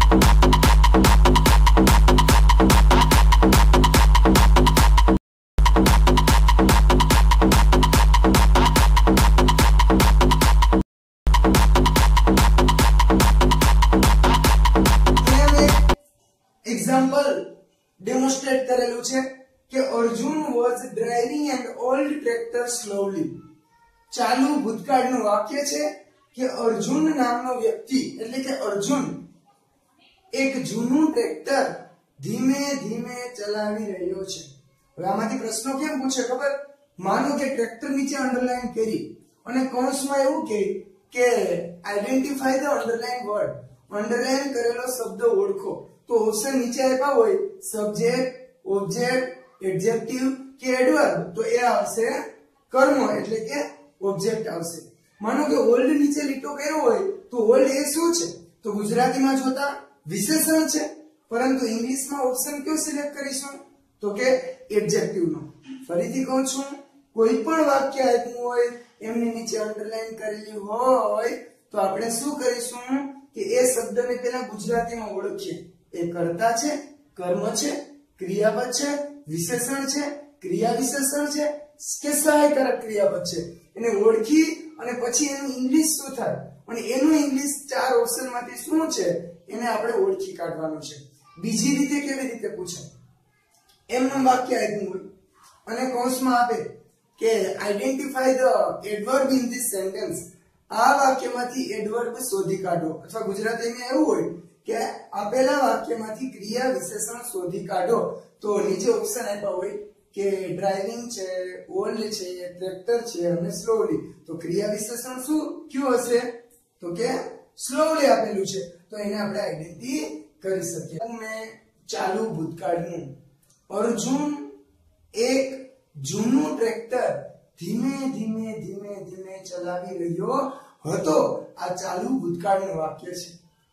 Example demonstrate करेलू छे कि Arjun was driving an old tractor slowly. चालू भूतकाळનું વાક્ય છે કે અર્જુન નામનો વ્યક્તિ એટલે કે અર્જુન એક જૂનું ટ્રેક્ટર ધીમે ધીમે ચલાવી રહ્યો છે। હવે આમાંથી પ્રશ્નો કેમ પૂછે ખબર? માનો કે ટ્રેક્ટર નીચે અંડરલાઈન કરી અને કૌંસમાં એવું કે identify the underline word, underline કરેલો શબ્દ ઓળખો। तो ऑप्शन नीचे आप्या होय सब्जेक्ट, ऑब्जेक्ट, एडजेक्टिव के एडवर्ब, तो ए आवशे कर्म એટલે કે ऑब्जेक्ट आवशे। मानो के ओल्ड नीचे લીટો કર્યો હોય તો ઓલ્ડ એ શું છે? તો ગુજરાતીમાં જોતા વિશેષણ છે, પરંતુ ઇંગ્લિશમાં ઓપ્શન કયો સિલેક્ટ કરીશું? તો કે એડજેક્ટિવ નો। ફરીથી કહું છું, કોઈ પણ વાક્ય આપ્યું હોય એમની નીચે અંડરલાઈન કરેલી હોય તો આપણે શું કરીશું કે એ શબ્દને પહેલા ગુજરાતીમાં ઓળખીએ। એ કર્તા છે, કર્મ છે, ક્રિયાપદ છે, વિશેષણ છે, ક્રિયા વિશેષણ છે કે સહાયકારક ક્રિયાપદ છે, એને ઓળખી અને પછી એનું ઇંગ્લિશ શું થાય અને એનું ઇંગ્લિશ ચાર ઓપ્શનમાંથી શું છે એને આપણે ઓળખી કાઢવાનું છે। બીજી રીતે કેવી રીતે પૂછે? એમનું વાક્ય આપ્યું હોય અને કૌંસમાં આપે કે identify the adverb in this sentence. આ વાક્યમાંથી એડવર્બ શોધી કાઢો, અથવા ગુજરાતીમાં એવું હોય કે આપેલા વાક્યમાંથી ક્રિયા વિશેષણ શોધી કાઢો। તો નીચે ઓપ્શન આપ્યા હોય કે ડ્રાઇવિંગ છે, ઓલ્ડ છે, ટ્રેક્ટર છે અને સ્લોલી। તો ક્રિયા વિશેષણ શું ક્યું હશે? તો કે સ્લોલી આપેલું છે, તો એને આપણે આઈડેન્ટિટી કરી શકીએ। મેં ચાલુ ભૂતકાળનું અર્જુન એક જૂનું ટ્રેક્ટર ધીમે ધીમે ધીમે ધીમે ચલાવી રહ્યો હતો। આ ચાલુ ભૂતકાળનું વાક્ય છે।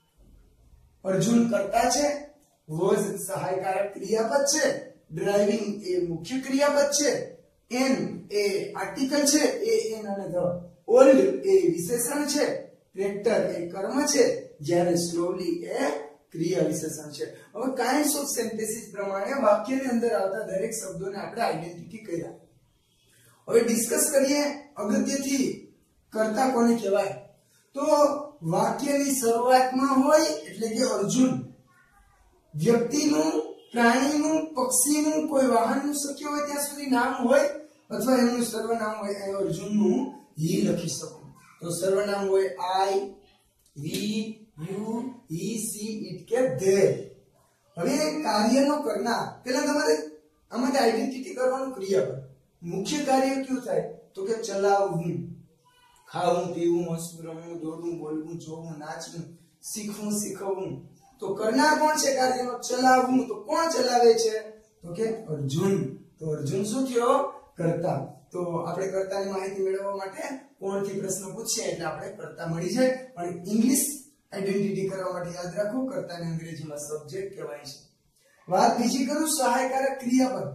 अर्जुन करता छे, वॉज सहायकारक क्रियापद छे, ड्राइविंग ए मुख्य क्रियापद छे, एन ए आर्टिकल छे, ए एन અને ધ, ओल्ड ए विशेषण छे, ट्रेक्टर ए कर्म छे, જ્યારે स्लोली ए क्रिया विशेषण छे। હવે કાइंड्स ऑफ सेंटेंसेस પ્રમાણે વાક્યની અંદર આવતા દરેક શબ્દોને આપણે આઈડેન્ટિટી કર્યા। હવે ડિસ્કસ કરીએ અગત્યથી કર્તા કોને કહેવાય? તો વાક્યની શરૂઆતમાં હોય એટલે કે અર્જુન, વ્યક્તિનું, પ્રાણીનું, પક્ષીનું, કોઈ વાહનનું શક્ય હોય ત્યાં સુધી નામ હોય અથવા એનું સર્વનામ હોય। અહીં અર્જુનનું હી લખી શકો તો સર્વનામ હોય I, we, you, he, she, it કે ધે। હવે કાર્યનો કરનાર પહેલા તમારે આમાંથી આઈડેન્ટિટી કરવાનું ક્રિયાપદ। મુખ્ય કાર્ય કયું થાય? તો કે ચલાવવું, ખાવું, પીવું, હસવું, રમવું, દોડવું, બોલવું, જોવું, નાચવું, શીખવું, શીખવવું। તો કરનાર કોણ છે કાર્યનો? ચલાવવું। તો કોણ ચલાવે છે? તો કે અર્જુન। તો અર્જુન શું થયો? કર્તા। તો આપણે કર્તાની માહિતી મેળવવા માટે કોણથી પ્રશ્ન પૂછીએ એટલે આપણે કર્તા મળી જાય। પણ ઇંગ્લિશ આઈડેન્ટિટી કરવા માટે યાદ રાખો કર્તાને અંગ્રેજીમાં સબ્જેક્ટ કહેવાય છે। વાત બીજી કરું સહાયકારક ક્રિયાપદ,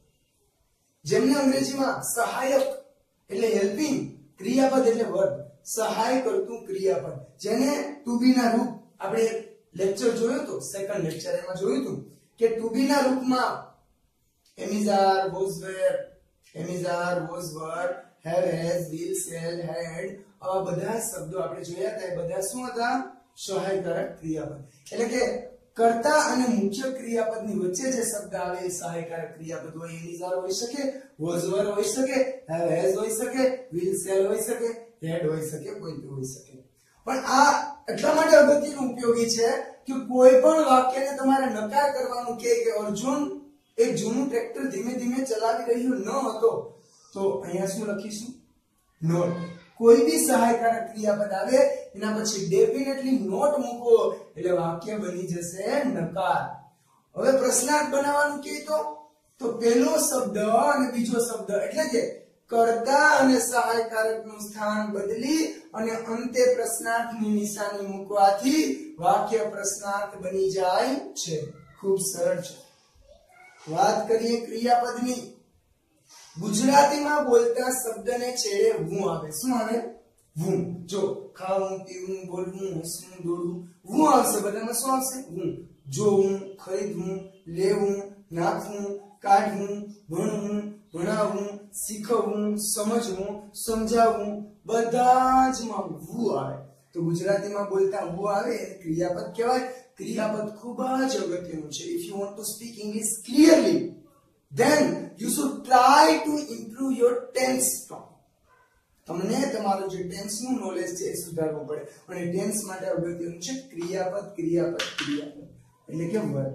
જેમને અંગ્રેજીમાં સહાયક એટલે હેલ્પિંગ, ક્રિયાપદ એટલે વર્બ, સહાય કરતું ક્રિયાપદ, જેને ટુ બી ના રૂપ આપણે લેક્ચર જોયો તો, સેકન્ડ લેક્ચર એમાં જોયું હતું કે ટુ બી ના રૂપમાં am is are, was were, am is are, was were, have, has, will, shall, had, આ બધા શબ્દો આપણે જોયા હતા। એ બધા શું હતા? સહાયકારક ક્રિયાપદ। એટલે કે કર્તા અને મુખ્ય ક્રિયાપદની વચ્ચે જે શબ્દ આવે એ સહાયકારક ક્રિયાપદ હોય। એમિઝાર હોઈ શકે, વોઝ વર હોઈ શકે, હેવ, હેઝ હોઈ શકે, વિલ, શેલ હોઈ શકે, હેડ હોઈ શકે, કોઈ પણ હોઈ શકે। પણ આ એટલા માટે અગત્યનું ઉપયોગી છે કે કોઈ પણ વાક્યને તમારે નકાર કરવાનું કે અર્જુન એક જૂનું ટ્રેક્ટર ધીમે ધીમે ચલાવી રહ્યો ન હતો તો અહીંયા શું લખીશું? નોટ। કોઈ બી સહાયકારક ક્રિયાપદ આવે એના પછી ડેફિનેટલી નોટ મૂકો એટલે વાક્ય બની જશે નકાર। હવે પ્રશ્નાર્થ બનાવવાનું કે તો પહેલો શબ્દ અને બીજો શબ્દ એટલે કે કર્તા અને સહાયકારકનું સ્થાન બદલી અને અંતે પ્રશ્નાર્થની નિશાની મૂકવાથી વાક્ય પ્રશ્નાર્થ બની જાય છે। ખૂબ સરળ છે। વાત કરીએ ક્રિયાપદની। ગુજરાતીમાં બોલતા શબ્દને છેડે હું આવે। શું આવે? હું જો ખાવું પીવું બોલવું હસવું દોડવું હું આવશે બધામાં શું આવશે હું જોવું ખરીદવું લેવું નાખવું કાઢવું ભણવું ભણાવવું શીખવવું સમજવું સમજાવવું બધા જ માં હું આવે તો ગુજરાતીમાં બોલતા હું આવે એને ક્રિયાપદ કહેવાય ક્રિયાપદ ખૂબ જ અગત્યનું છે if you want to speak English clearly then you should try to improve your tense form તમને તમારું જે ટેન્સ નું નોલેજ છે એ સુધારવું પડે અને ટેન્સ માટે અગત્યનું છે ક્રિયાપદ ક્રિયાપદ ક્રિયાપદ એટલે કે વર્બ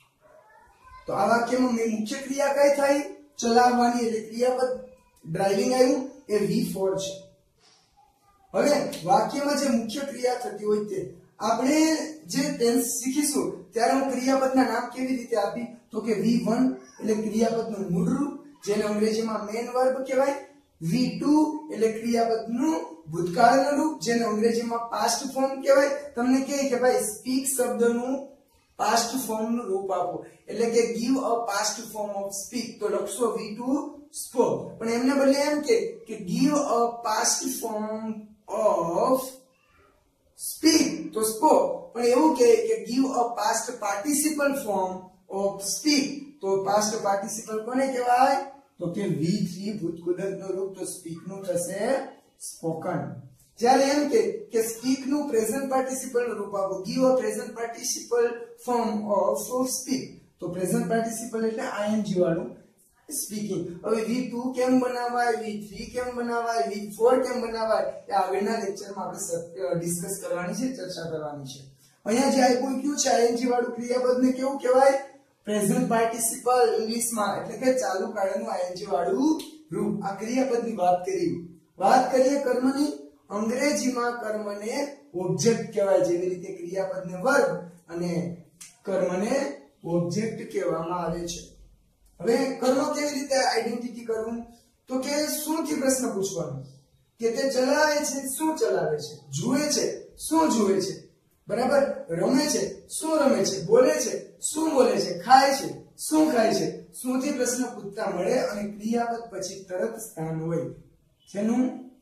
તો આ વાક્યમાં મેં મુખ્ય ક્રિયા કઈ થાય ચલાવવાની એટલે ક્રિયાપદ ડ્રાઇવિંગ આવ્યું એ V4 છે હવે વાક્યમાં જે મુખ્ય ક્રિયા થતી હોય તે આપણે જે ટેન્સ શીખીશું ત્યારે હું ક્રિયાપદના નામ કેવી રીતે આપી તો કે V1 એટલે ક્રિયાપદનું મૂળ રૂપ જેને અંગ્રેજીમાં મેઇન વર્બ કહેવાય V2 એટલે ક્રિયાપદનું ભૂતકાળનું રૂપ જેને અંગ્રેજીમાં પાસ્ટ ફોર્મ કહેવાય તમને કહે કે ભાઈ સ્પીક શબ્દનું પાસ્ટ ફોર્મનું રૂપ આપો એટલે કે give a past form of speak તો લખશો V2 spoke પણ એમને બદલે એમ કે give a past form of speak તો spoke પણ એવું કે give a past participle form of speak તો past participle કોને કહેવાય તો કે V3 ભૂતકૃદંતનું રૂપ તો speak નું થશે spoken જ્યારે એમ કે speak નું પ્રેઝન્ટ પાર્ટિસિપલ નું રૂપ આપો give a present participle form of speak તો પ્રેઝન્ટ પાર્ટિસિપલ એટલે ing વાળું સ્પીકિંગ હવે V2 કેમ બનાવાય V3 કેમ બનાવાય V4 કેમ બનાવાય એ આગળના લેક્ચરમાં આપણે ડિસ્કસ કરવાની છે ચર્ચા કરવાની છે અહીંયા જે આપ્યું ક્યુ છે ing વાળું ક્રિયાપદને કેવું કહેવાય પ્રેઝન્ટ પાર્ટિસિપલ ઇંગ્લિશમાં એટલે કે ચાલુ કાળનું ing વાળું રૂપ આ ક્રિયાપદની વાત કરીએ કર્મની અંગ્રેજીમાં કર્મને ઓબ્જેક્ટ કહેવાય જેવી રીતે ક્રિયાપદને વર્બ અને કર્મને ઓબ્જેક્ટ કહેવામાં આવે છે હવે કર્મ કેવી રીતે આઈડેન્ટિટી કરવું તો કે શું થી પ્રશ્ન પૂછવાનો કે તે ચલાવે છે શું ચલાવે છે જુએ છે શું જુએ છે બરાબર રમે છે શું રમે છે બોલે છે શું બોલે છે ખાય છે શું ખાય છે શું થી પ્રશ્ન પૂછતા મળે અને ક્રિયાપદ પછી તરત સ્થાન હોય જેનું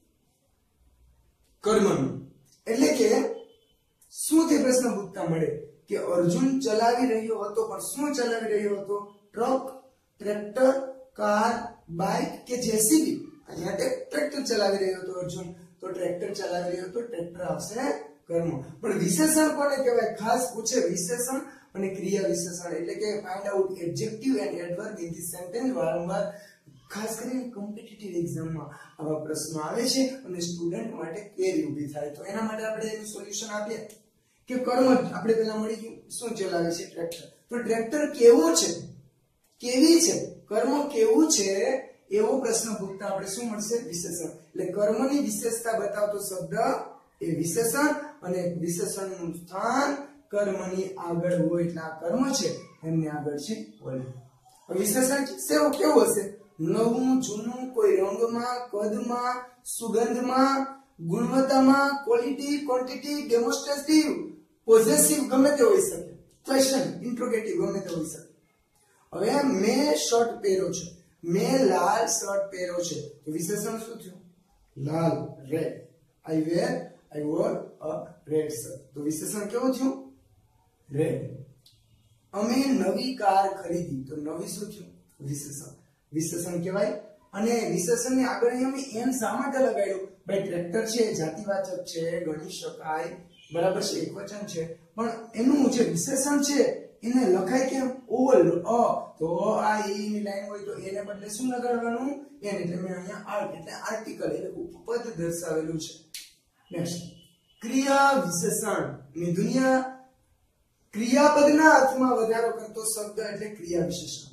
કર્મનું એટલે કે શું થી પ્રશ્ન પૂછતા મળે કે અર્જુન ચલાવી રહ્યો હતો પણ શું ચલાવી રહ્યો હતો ટ્રક ટ્રેક્ટર કાર બાઇક કે જેસીબી અહીંયા ટ્રેક્ટર ચલાવી રહ્યો હતો અર્જુન તો ટ્રેક્ટર ચલાવી રહ્યો હતો ટ્રેક્ટર આવશે કર્મ પણ વિશેષણ કોને કહેવાય ખાસ પૂછે વિશેષણ અને ક્રિયા વિશેષણ એટલે કે find out adjective and adverb in this sentence વારંવાર ખાસ કરીને કોમ્પિટિટિવ એક્ઝામમાં આવા પ્રશ્નો આવે છે અને સ્ટુડન્ટ માટે ક્વેરી ઊભી થાય તો એના માટે આપણે એનું સોલ્યુશન આપીએ કે કર્મ આપણે પહેલા મળી ગયું શું ચલાવે છે ટ્રેક્ટર તો ટ્રેક્ટર કેવો છે કેવી છે કર્મ કેવું છે એવો પ્રશ્ન પૂછતા આપણે શું મળશે વિશેષણ એટલે કર્મની વિશેષતા બતાવતો શબ્દ એ વિશેષણ અને વિશેષણનું સ્થાન કર્મની આગળ હોય એટલે આ કર્મ છે એમની આગળ છે વલય વિશેષણ કેવું હશે નવું જૂનું કોઈ રંગમાં કદમાં સુગંધમાં ગુણવત્તામાં ક્વોલિટી ક્વોન્ટિટી ડેમોન્સ્ટ્રેટિવ પોઝેસિવ ગમે તે હોઈ શકે ક્વેશ્ચન ઇન્ટ્રોગેટિવ ગમે તે હોઈ શકે હવે મેં શર્ટ પહેર્યો છે મેં લાલ શર્ટ પહેર્યો છે તો વિશેષણ શું થયું લાલ red I wore a red shirt તો વિશેષણ કેવું થયું રેડ અમે નવી કાર ખરીદી તો નવી શું થયું વિશેષણ કહેવાય અને વિશેષણની આગળ અમે એમ શા માટે લગાડ્યું ભાઈ ટ્રેક્ટર છે જાતિવાચક છે ગણી શકાય બરાબર છે એકવચન છે પણ એનું જે વિશેષણ છે એને લખાય કેમ ઓલ તો આ ઈ ની લાઈન હોય તો એને બદલે શું લગાડવાનું એન એટલે મેં અહીંયા આર્ટ એટલે આર્ટિકલ એટલે ઉપપદ દર્શાવેલું છે નેક્સ્ટ ક્રિયા વિશેષણ ની દુનિયા ક્રિયાપદના અર્થમાં વધારો કરતો શબ્દ એટલે ક્રિયા વિશેષણ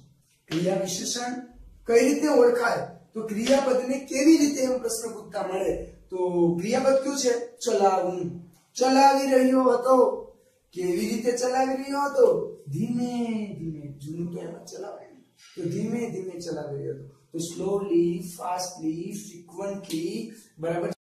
કઈ રીતે ઓળખાય તો ક્રિયાપદને કેવી રીતે એમ પ્રશ્ન પૂછતા મળે તો ક્રિયાપદ કયું છે ચલાવવું ચલાવી રહ્યો હતો કેવી રીતે ચલાવી રહ્યો હતો ધીમે ધીમે જૂનું તો એમાં ચલાવાય તો ધીમે ધીમે ચલાવી રહ્યો હતો તો સ્લોલી ફાસ્ટલી ફ્રીક્વન્ટલી બરાબર